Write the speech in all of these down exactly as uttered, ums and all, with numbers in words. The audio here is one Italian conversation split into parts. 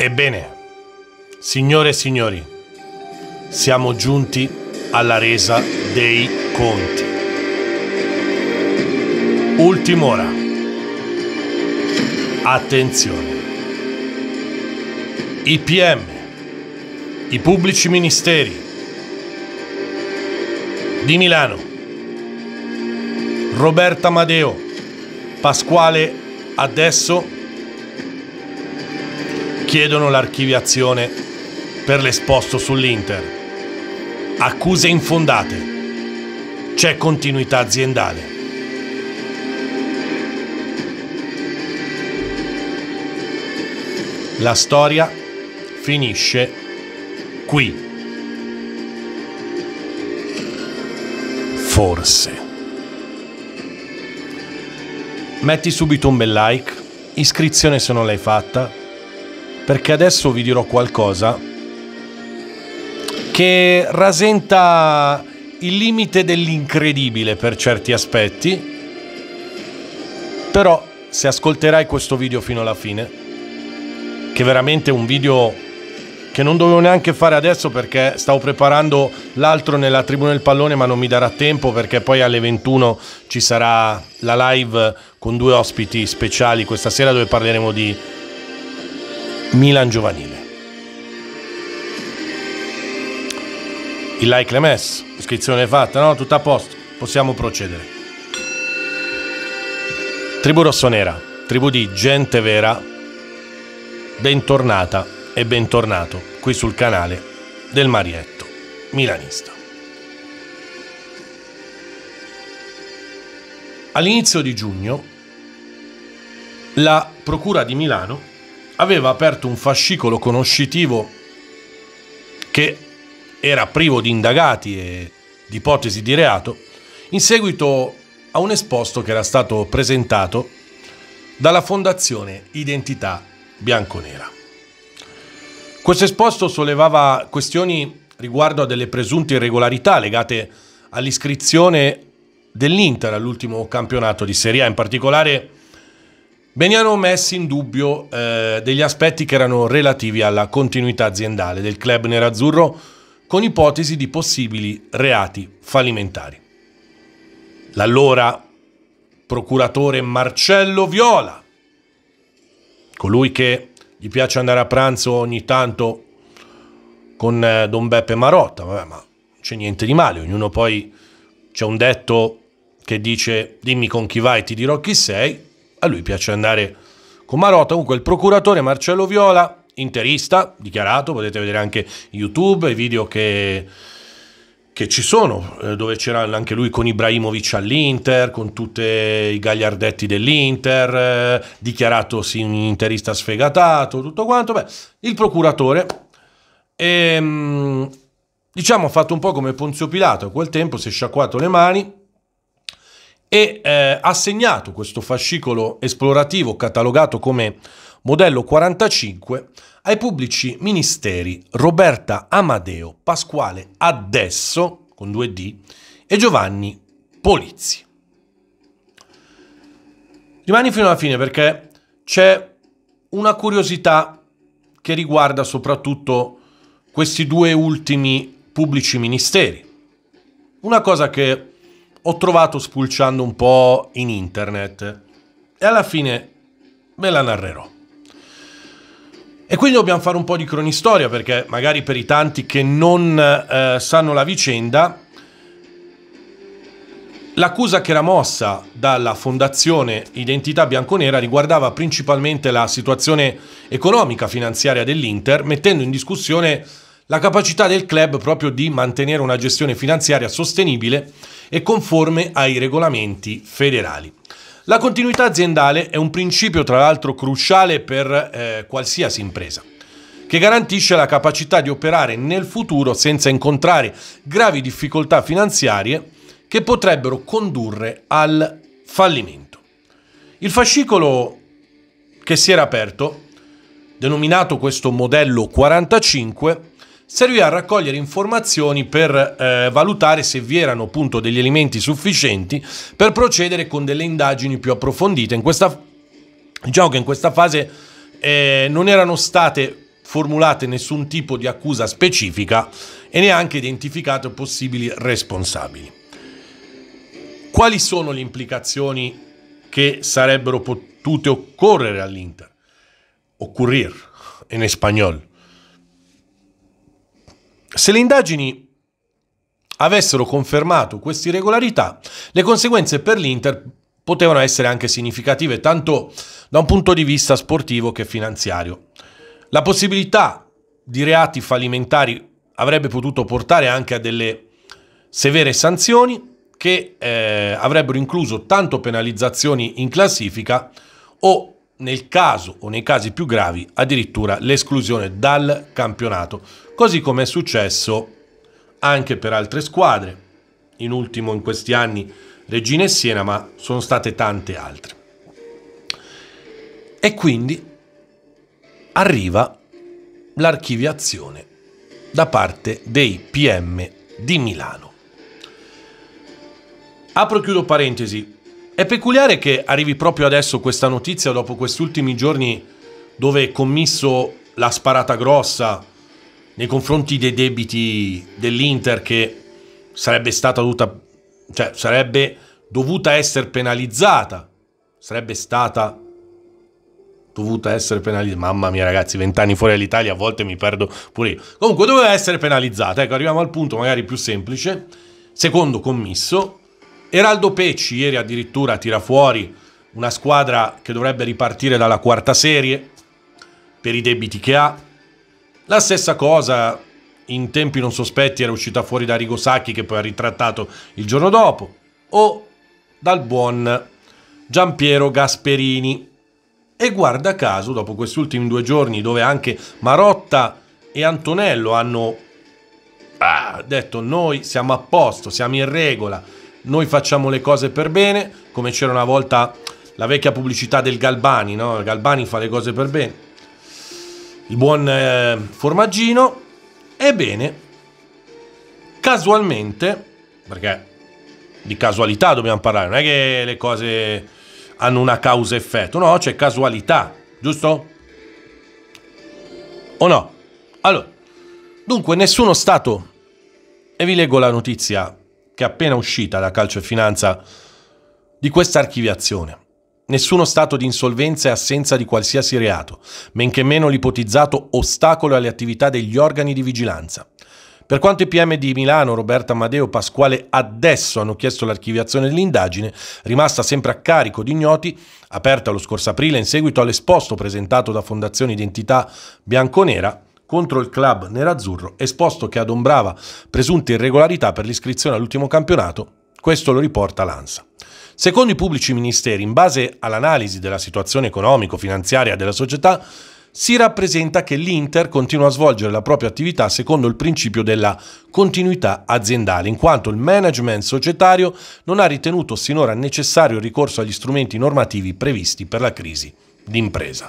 Ebbene, signore e signori, siamo giunti alla resa dei conti. Ultim'ora. Attenzione. I P M, i pubblici ministeri di Milano, Roberta Amadeo, Pasquale Adesso, chiedono l'archiviazione per l'esposto sull'Inter. Accuse infondate. C'è continuità aziendale. La storia finisce qui. Forse. Metti subito un bel like, iscrizione se non l'hai fatta, perché adesso vi dirò qualcosa che rasenta il limite dell'incredibile per certi aspetti, però se ascolterai questo video fino alla fine, che veramente è un video che non dovevo neanche fare adesso perché stavo preparando l'altro nella tribuna del pallone, ma non mi darà tempo perché poi alle ventuno ci sarà la live con due ospiti speciali questa sera dove parleremo di Milan giovanile. Il like l'hai messo, l'iscrizione l'hai fatta, no? Tutto a posto, possiamo procedere. Tribù rossonera, tribù di gente vera, bentornata e bentornato qui sul canale del Marietto milanista. All'inizio di giugno la Procura di Milano aveva aperto un fascicolo conoscitivo che era privo di indagati e di ipotesi di reato in seguito a un esposto che era stato presentato dalla Fondazione Identità Bianconera. Questo esposto sollevava questioni riguardo a delle presunte irregolarità legate all'iscrizione dell'Inter all'ultimo campionato di Serie A. In particolare venivano messi in dubbio eh, degli aspetti che erano relativi alla continuità aziendale del club nerazzurro con ipotesi di possibili reati fallimentari. L'allora procuratore Marcello Viola, colui che gli piace andare a pranzo ogni tanto con eh, Don Beppe Marotta, vabbè, ma non c'è niente di male, ognuno poi c'è un detto che dice dimmi con chi vai ti dirò chi sei. A lui piace andare con Marotta. Comunque il procuratore Marcello Viola, interista, dichiarato, potete vedere anche YouTube, i video che, che ci sono, eh, dove c'era anche lui con Ibrahimovic all'Inter, con tutti i gagliardetti dell'Inter, eh, dichiaratosi un interista sfegatato, tutto quanto. Beh, il procuratore, ehm, diciamo, ha fatto un po' come Ponzio Pilato, a quel tempo si è sciacquato le mani e eh, ha assegnato questo fascicolo esplorativo catalogato come modello quarantacinque ai pubblici ministeri Roberta Amadeo, Pasquale Adesso, con due D, e Giovanni Polizzi. Rimani fino alla fine perché c'è una curiosità che riguarda soprattutto questi due ultimi pubblici ministeri. Una cosa che ho trovato spulciando un po' in internet e alla fine ve la narrerò. E quindi dobbiamo fare un po' di cronistoria perché magari per i tanti che non eh, sanno la vicenda, l'accusa che era mossa dalla Fondazione Identità Bianconera riguardava principalmente la situazione economica finanziaria dell'Inter, mettendo in discussione la capacità del club proprio di mantenere una gestione finanziaria sostenibile e conforme ai regolamenti federali. La continuità aziendale è un principio tra l'altro cruciale per eh, qualsiasi impresa, che garantisce la capacità di operare nel futuro senza incontrare gravi difficoltà finanziarie che potrebbero condurre al fallimento. Il fascicolo che si era aperto, denominato questo modello quarantacinque, servì a raccogliere informazioni per eh, valutare se vi erano appunto degli elementi sufficienti per procedere con delle indagini più approfondite. In questa, diciamo che in questa fase eh, non erano state formulate nessun tipo di accusa specifica e neanche identificate possibili responsabili. Quali sono le implicazioni che sarebbero potute occorrere all'Inter? Ocurrir in spagnolo. Se le indagini avessero confermato queste irregolarità, le conseguenze per l'Inter potevano essere anche significative, tanto da un punto di vista sportivo che finanziario. La possibilità di reati fallimentari avrebbe potuto portare anche a delle severe sanzioni che eh, avrebbero incluso tanto penalizzazioni in classifica o nel caso o nei casi più gravi addirittura l'esclusione dal campionato, così come è successo anche per altre squadre, in ultimo in questi anni Reggina e Siena, ma sono state tante altre. E quindi arriva l'archiviazione da parte dei P M di Milano. Apro e chiudo parentesi. È peculiare che arrivi proprio adesso questa notizia dopo questi ultimi giorni dove Commisso la sparata grossa nei confronti dei debiti dell'Inter, che sarebbe stata dovuta, cioè sarebbe dovuta essere penalizzata, sarebbe stata dovuta essere penalizzata. Mamma mia ragazzi, vent'anni fuori dall'Italia, a volte mi perdo pure io. Comunque doveva essere penalizzata, ecco, arriviamo al punto magari più semplice. Secondo Commisso, Eraldo Pecci ieri addirittura tira fuori una squadra che dovrebbe ripartire dalla quarta serie per i debiti che ha. La stessa cosa in tempi non sospetti era uscita fuori da Arrigo Sacchi, che poi ha ritrattato il giorno dopo, o dal buon Giampiero Gasperini. E guarda caso, dopo questi ultimi due giorni dove anche Marotta e Antonello hanno ah, detto noi siamo a posto, siamo in regola, noi facciamo le cose per bene, come c'era una volta la vecchia pubblicità del Galbani, no? Galbani fa le cose per bene, il buon eh, Formaggino. Ebbene, casualmente, perché di casualità dobbiamo parlare, non è che le cose hanno una causa-effetto, no, c'è casualità, giusto? O no? Allora, dunque nessuno Stato, e vi leggo la notizia che è appena uscita da Calcio e Finanza di questa archiviazione. Nessuno stato di insolvenza e assenza di qualsiasi reato, men che meno l'ipotizzato ostacolo alle attività degli organi di vigilanza. Per quanto i P M di Milano, Roberto Amadeo, Pasquale adesso hanno chiesto l'archiviazione dell'indagine, rimasta sempre a carico di ignoti, aperta lo scorso aprile in seguito all'esposto presentato da Fondazione Identità Bianconera contro il club nerazzurro, esposto che adombrava presunte irregolarità per l'iscrizione all'ultimo campionato. Questo lo riporta l'ANSA. Secondo i pubblici ministeri, in base all'analisi della situazione economico-finanziaria della società, si rappresenta che l'Inter continua a svolgere la propria attività secondo il principio della continuità aziendale, in quanto il management societario non ha ritenuto sinora necessario il ricorso agli strumenti normativi previsti per la crisi d'impresa.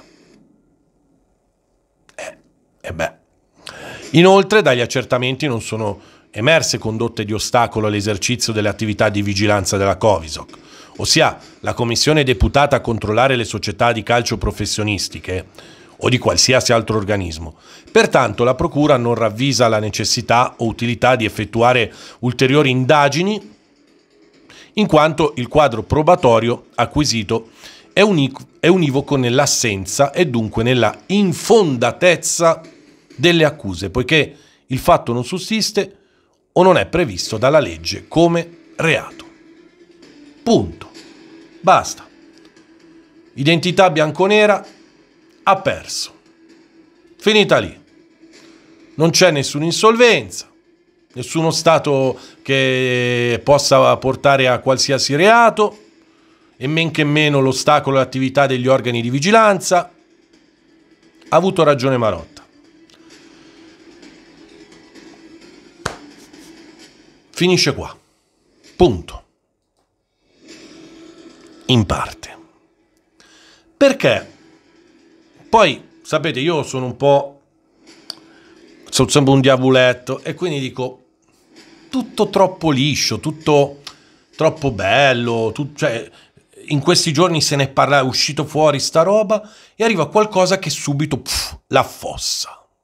Eh, e beh. Inoltre, dagli accertamenti non sono emerse condotte di ostacolo all'esercizio delle attività di vigilanza della Covisoc, ossia la commissione deputata a controllare le società di calcio professionistiche o di qualsiasi altro organismo. Pertanto la Procura non ravvisa la necessità o utilità di effettuare ulteriori indagini, in quanto il quadro probatorio acquisito è, unico, è univoco nell'assenza e dunque nella infondatezza delle accuse, poiché il fatto non sussiste o non è previsto dalla legge come reato. Punto. Basta. Identità bianconera ha perso. Finita lì. Non c'è nessuna insolvenza, nessuno Stato che possa portare a qualsiasi reato, e men che meno l'ostacolo all'attività degli organi di vigilanza. Ha avuto ragione Marotta. Finisce qua. Punto. In parte. Perché? Poi, sapete, io sono un po'... sono sempre un diavoletto e quindi dico tutto troppo liscio, tutto troppo bello, tu, cioè in questi giorni se ne parla, è uscito fuori sta roba e arriva qualcosa che subito pff, la affossa.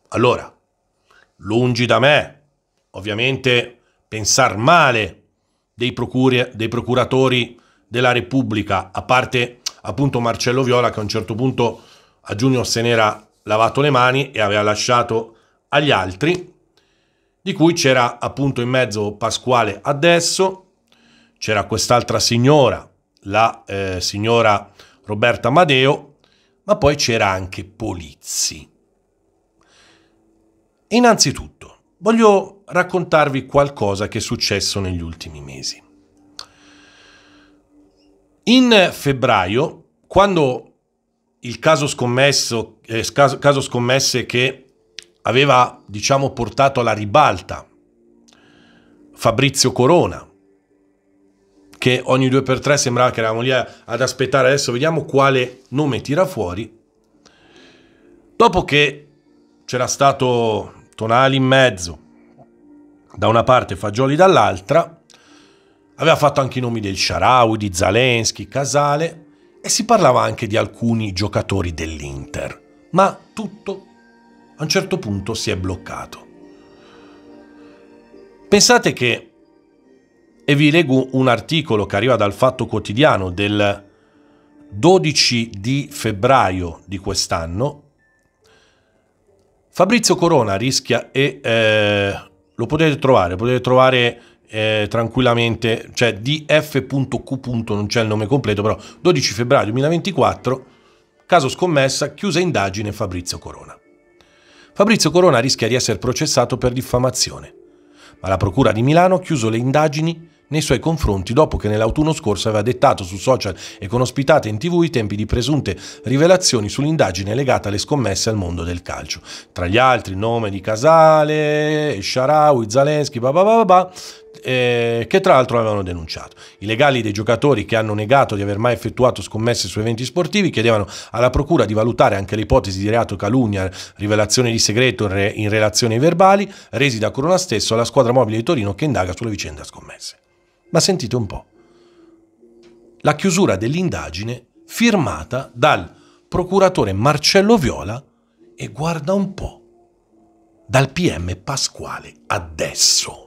Allora, lungi da me, ovviamente, pensar male dei, procuri, dei procuratori della Repubblica, a parte appunto Marcello Viola, che a un certo punto a giugno se n'era lavato le mani e aveva lasciato agli altri, di cui c'era appunto in mezzo Pasquale Adesso, c'era quest'altra signora, la eh, signora Roberta Amadeo, ma poi c'era anche Polizzi. Innanzitutto, voglio raccontarvi qualcosa che è successo negli ultimi mesi. In febbraio, quando il caso scommesso, eh, caso scommesse che aveva, diciamo, portato alla ribalta Fabrizio Corona, che ogni due per tre sembrava che eravamo lì ad aspettare, adesso vediamo quale nome tira fuori, dopo che c'era stato Tonali in mezzo, da una parte Fagioli dall'altra, aveva fatto anche i nomi del Shaarawy, di Zalewski, Casale, e si parlava anche di alcuni giocatori dell'Inter, ma tutto a un certo punto si è bloccato. Pensate che, e vi leggo un articolo che arriva dal Fatto Quotidiano del dodici di febbraio di quest'anno, Fabrizio Corona rischia, e eh, lo potete trovare, potete trovare eh, tranquillamente, cioè D F punto Q. non c'è il nome completo, però dodici febbraio duemilaventiquattro, caso scommessa, chiusa indagine Fabrizio Corona. Fabrizio Corona rischia di essere processato per diffamazione, ma la Procura di Milano ha chiuso le indagini nei suoi confronti dopo che nell'autunno scorso aveva dettato su social e con ospitate in tv i tempi di presunte rivelazioni sull'indagine legata alle scommesse al mondo del calcio. Tra gli altri il nome di Casale, Shaarawy, Zalewski, bah bah bah bah, eh, che tra l'altro avevano denunciato. I legali dei giocatori, che hanno negato di aver mai effettuato scommesse su eventi sportivi, chiedevano alla procura di valutare anche le ipotesi di reato calunnia, rivelazione di segreto in, re, in relazione ai verbali resi da Corona stesso alla squadra mobile di Torino che indaga sulle vicende scommesse. Ma sentite un po', la chiusura dell'indagine firmata dal procuratore Marcello Viola e, guarda un po', dal P M Pasquale Adesso.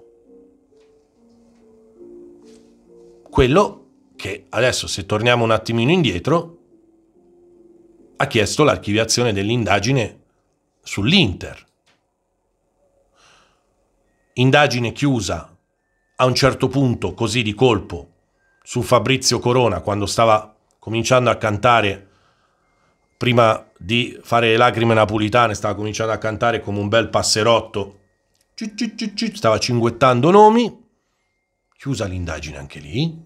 Quello che adesso, se torniamo un attimino indietro, ha chiesto l'archiviazione dell'indagine sull'Inter. Indagine chiusa a un certo punto, così di colpo, su Fabrizio Corona, quando stava cominciando a cantare, prima di fare le lacrime napolitane, stava cominciando a cantare come un bel passerotto, stava cinguettando nomi, chiusa l'indagine anche lì.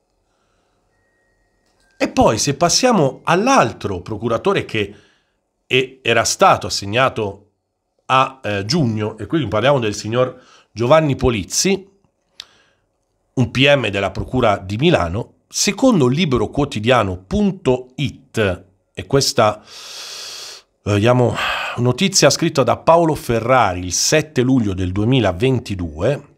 E poi, se passiamo all'altro procuratore che era stato assegnato a eh, giugno, e qui parliamo del signor Giovanni Polizzi, un P M della Procura di Milano, secondo libroquotidiano punto it, e questa vediamo, notizia scritta da Paolo Ferrari il sette luglio del duemilaventidue.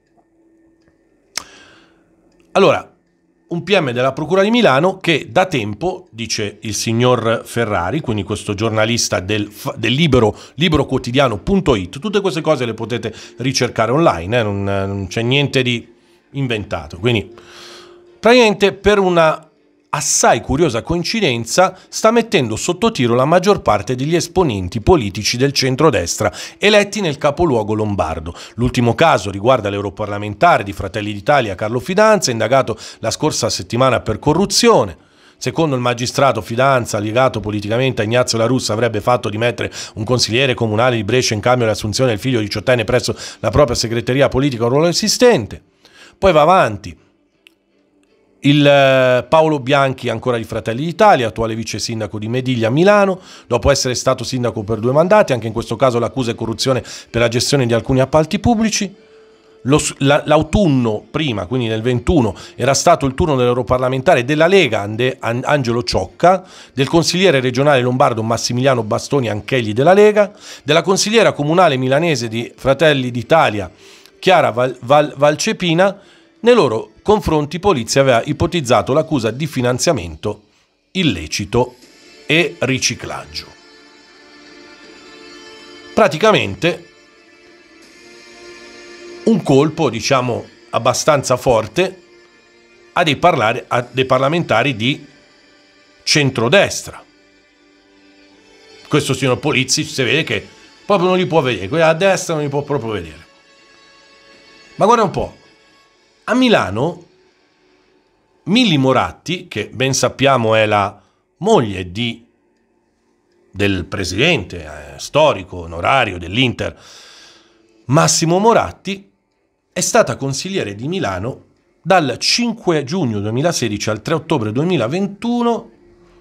Allora, un P M della Procura di Milano che da tempo, dice il signor Ferrari, quindi questo giornalista del, del libro libroquotidiano punto it, tutte queste cose le potete ricercare online, eh? non, non c'è niente di inventato. Quindi praticamente, per una assai curiosa coincidenza, sta mettendo sotto tiro la maggior parte degli esponenti politici del centrodestra eletti nel capoluogo lombardo. L'ultimo caso riguarda l'europarlamentare di Fratelli d'Italia Carlo Fidanza, indagato la scorsa settimana per corruzione. Secondo il magistrato, Fidanza, legato politicamente a Ignazio La Russa, avrebbe fatto dimettere un consigliere comunale di Brescia in cambio dell'assunzione del figlio diciottenne presso la propria segreteria politica, un ruolo esistente. Poi va avanti il Paolo Bianchi, ancora di Fratelli d'Italia, attuale vice sindaco di Mediglia, Milano, dopo essere stato sindaco per due mandati. Anche in questo caso l'accusa è corruzione per la gestione di alcuni appalti pubblici. L'autunno prima, quindi nel ventuno, era stato il turno dell'europarlamentare della Lega Angelo Ciocca, del consigliere regionale lombardo Massimiliano Bastoni, anch'egli della Lega, della consigliera comunale milanese di Fratelli d'Italia Chiara Val, Val, Valcepina. Nei loro confronti Polizia aveva ipotizzato l'accusa di finanziamento illecito e riciclaggio. praticamente un colpo, diciamo, abbastanza forte a dei, parlare, a dei parlamentari di centrodestra. Questo signor Polizzi si vede che proprio non li può vedere, quelli a destra non li può proprio vedere. Ma guarda un po', a Milano Milli Moratti, che ben sappiamo è la moglie di, del presidente eh, storico onorario dell'Inter, Massimo Moratti, è stata consigliere di Milano dal cinque giugno duemilasedici al tre ottobre duemilaventuno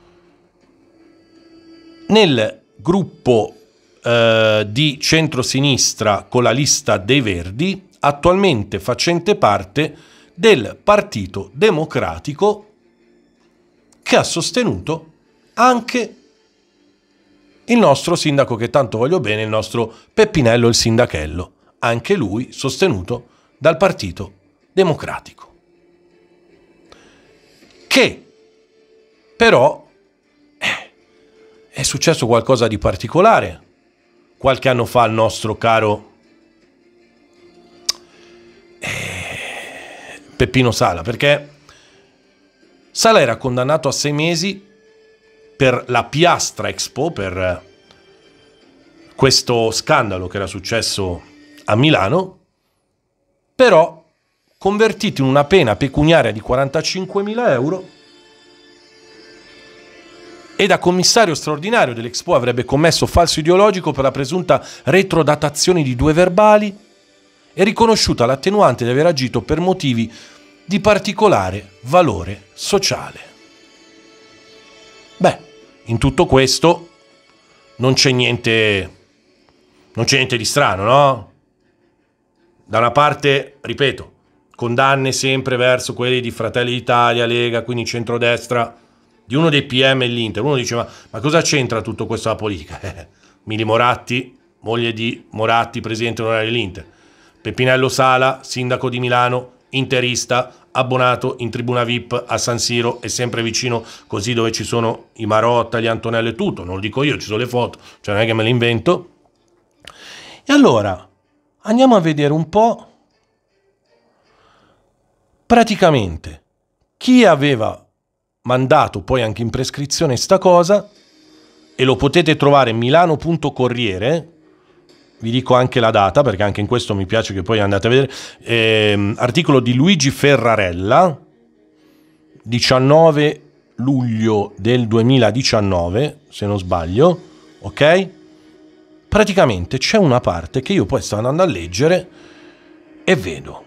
nel gruppo eh, di centrosinistra con la lista dei Verdi, attualmente facente parte del Partito Democratico, che ha sostenuto anche il nostro sindaco che tanto voglio bene, il nostro Peppinello il Sindachello, anche lui sostenuto dal Partito Democratico, che però eh, è successo qualcosa di particolare qualche anno fa al nostro caro eh, Peppino Sala, perché Sala era condannato a sei mesi per la Piastra Expo, per questo scandalo che era successo a Milano, però convertito in una pena pecuniaria di quarantacinquemila euro, e da commissario straordinario dell'Expo avrebbe commesso falso ideologico per la presunta retrodatazione di due verbali e riconosciuta l'attenuante di aver agito per motivi di particolare valore sociale. Beh, in tutto questo non c'è niente, non c'è niente di strano, no? Da una parte, ripeto, condanne sempre verso quelli di Fratelli d'Italia, Lega, quindi centrodestra, di uno dei P M e l'Inter. Uno dice, ma, ma cosa c'entra tutto questo la politica? Eh, Milli Moratti, moglie di Moratti, presidente onorario dell'Inter. Peppinello Sala, sindaco di Milano, interista, abbonato in tribuna V I P a San Siro e sempre vicino, così, dove ci sono i Marotta, gli Antonello e tutto. Non lo dico io, ci sono le foto, cioè non è che me le invento. E allora andiamo a vedere un po' praticamente chi aveva mandato poi anche in prescrizione sta cosa, e lo potete trovare Milano punto Corriere, vi dico anche la data perché anche in questo mi piace che poi andate a vedere, eh, articolo di Luigi Ferrarella, diciannove luglio del duemiladiciannove, se non sbaglio, ok? Praticamente c'è una parte che io poi sto andando a leggere e vedo.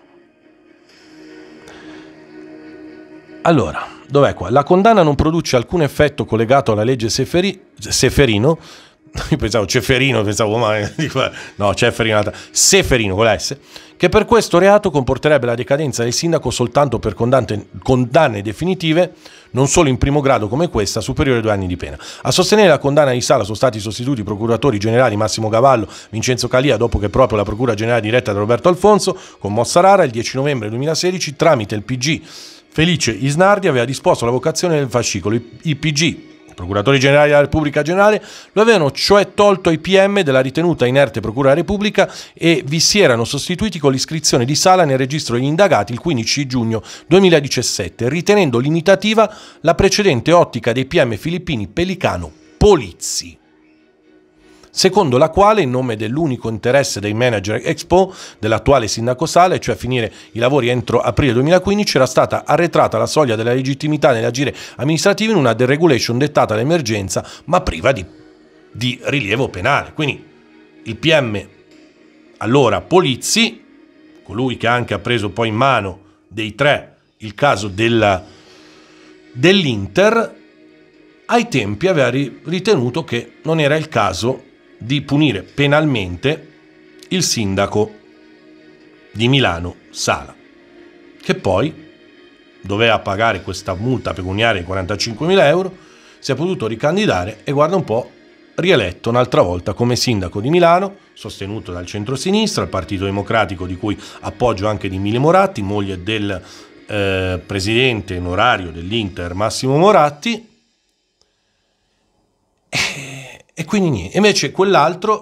Allora, dov'è qua? La condanna non produce alcun effetto collegato alla legge Seferi, Seferino. Io pensavo Ceferino, pensavo, ma no, Ceferino, Seferino con la S, che per questo reato comporterebbe la decadenza del sindaco soltanto per condanne, condanne definitive, non solo in primo grado come questa, superiore a due anni di pena. A sostenere la condanna di Sala sono stati sostituti i procuratori generali Massimo Gavallo, Vincenzo Calia, dopo che proprio la procura generale diretta da Roberto Alfonso, con mossa rara, il dieci novembre duemilasedici, tramite il P G Felice Isnardi, aveva disposto l'avocazione del fascicolo. I P G, i procuratori generali della Repubblica Generale, lo avevano cioè tolto ai P M della ritenuta inerte Procura della Repubblica e vi si erano sostituiti con l'iscrizione di Sala nel registro degli indagati il quindici giugno duemiladiciassette, ritenendo limitativa la precedente ottica dei P M filippini Pelicano Polizzi, secondo la quale, in nome dell'unico interesse dei manager Expo dell'attuale sindaco Sala, cioè finire i lavori entro aprile duemilaquindici, era stata arretrata la soglia della legittimità nell'agire amministrativo in una deregulation dettata dall'emergenza, ma priva di, di rilievo penale. Quindi il P M, allora Polizzi, colui che anche ha preso poi in mano dei tre il caso della, dell'Inter, ai tempi aveva ritenuto che non era il caso di punire penalmente il sindaco di Milano Sala, che poi doveva pagare questa multa pecuniaria di quarantacinquemila euro, si è potuto ricandidare e, guarda un po', rieletto un'altra volta come sindaco di Milano, sostenuto dal centrosinistra, il Partito Democratico, di cui appoggio anche di Milli Moratti, moglie del eh, presidente onorario dell'Inter Massimo Moratti. E quindi niente. Invece quell'altro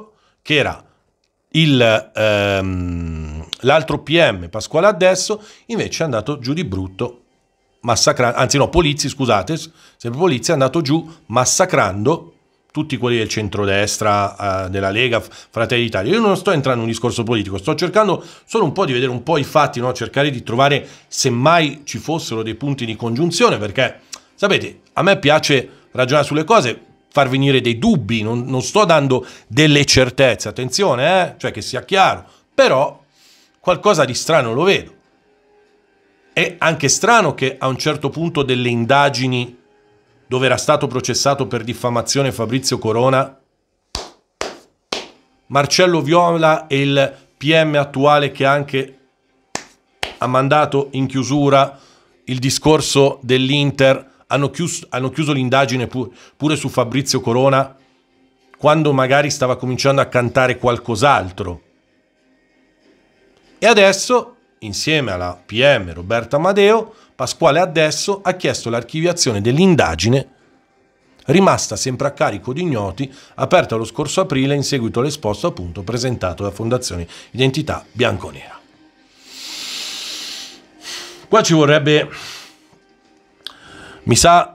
che era il, ehm, l'altro P M Pasquale Addesso, invece è andato giù di brutto, massacrando, anzi no, Polizzi, scusate, sempre Polizzi è andato giù massacrando tutti quelli del centrodestra, eh, della Lega, Fratelli d'Italia. Io non sto entrando in un discorso politico, sto cercando solo un po' di vedere un po' i fatti, no? Cercare di trovare, semmai ci fossero dei punti di congiunzione, perché, sapete, a me piace ragionare sulle cose, far venire dei dubbi, non, non sto dando delle certezze, attenzione, eh? Cioè che sia chiaro, però qualcosa di strano lo vedo. È anche strano che a un certo punto delle indagini dove era stato processato per diffamazione Fabrizio Corona, Marcello Viola e il P M attuale che anche ha mandato in chiusura il discorso dell'Inter, hanno chiuso, hanno chiuso l'indagine pur, pure su Fabrizio Corona, quando magari stava cominciando a cantare qualcos'altro. E adesso, insieme alla P M Roberta Amadeo, Pasquale Addesso ha chiesto l'archiviazione dell'indagine rimasta sempre a carico di ignoti, aperta lo scorso aprile in seguito all'esposto appunto presentato da Fondazione Identità Bianconera. Qua ci vorrebbe, mi sa,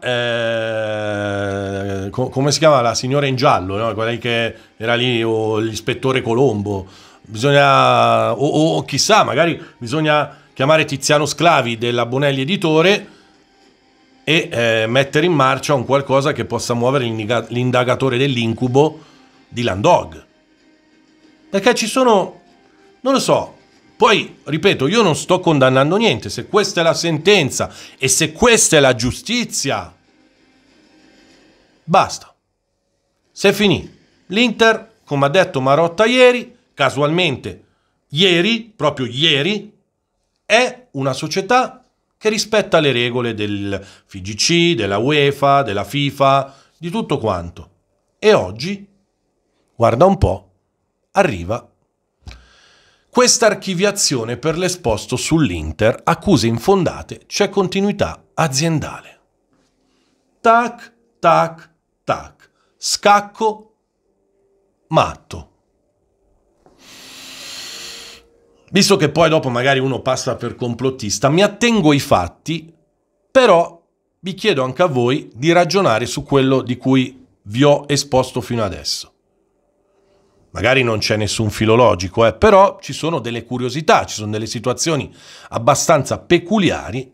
eh, co- come si chiama la signora in giallo, no? Quella che era lì, o l'ispettore Colombo, bisogna, o, o, o chissà, magari bisogna chiamare Tiziano Sclavi della Bonelli Editore e eh, mettere in marcia un qualcosa che possa muovere l'indagatore dell'incubo di Landog. Perché ci sono, non lo so, poi, ripeto, io non sto condannando niente, se questa è la sentenza e se questa è la giustizia, basta. Se finì. L'Inter, come ha detto Marotta ieri, casualmente, ieri, proprio ieri, è una società che rispetta le regole del F I G C, della UEFA, della FIFA, di tutto quanto. E oggi, guarda un po', arriva questa archiviazione per l'esposto sull'Inter, accuse infondate, c'è continuità aziendale. Tac, tac, tac. Scacco matto. Visto che poi dopo magari uno passa per complottista, mi attengo ai fatti, però vi chiedo anche a voi di ragionare su quello di cui vi ho esposto fino adesso. Magari non c'è nessun filo logico, eh, però ci sono delle curiosità, ci sono delle situazioni abbastanza peculiari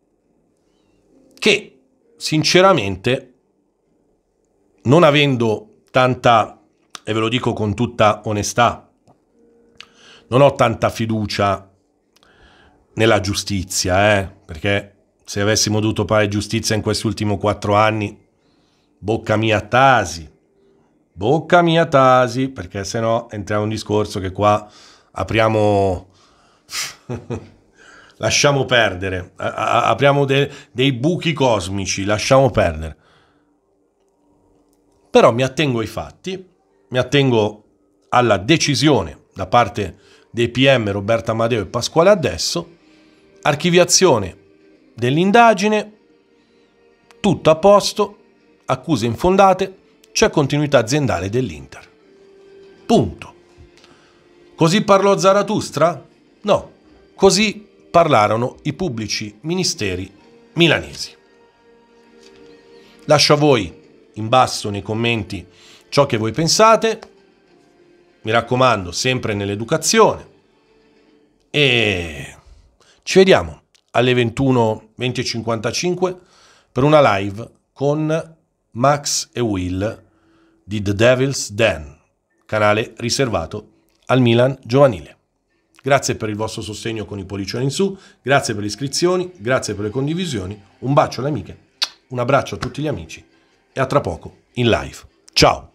che, sinceramente, non avendo tanta, e ve lo dico con tutta onestà, non ho tanta fiducia nella giustizia, eh, perché se avessimo dovuto fare giustizia in questi ultimi quattro anni, bocca mia tasi, bocca mia tasi, perché se no entriamo in un discorso che qua apriamo, lasciamo perdere, apriamo de, dei buchi cosmici, lasciamo perdere. Però mi attengo ai fatti, mi attengo alla decisione da parte dei P M Roberta Amadeo e Pasquale Addesso, archiviazione dell'indagine, tutto a posto, accuse infondate, c'è continuità aziendale dell'Inter. Punto. Così parlò Zarathustra? No, così parlarono i pubblici ministeri milanesi. Lascio a voi in basso nei commenti ciò che voi pensate, mi raccomando, sempre nell'educazione, e ci vediamo alle ventuno, venti e cinquantacinque per una live con Max e Will di The Devil's Den, canale riservato al Milan giovanile. Grazie per il vostro sostegno con i pollicioni in su, grazie per le iscrizioni, grazie per le condivisioni, un bacio alle amiche, un abbraccio a tutti gli amici e a tra poco in live. Ciao!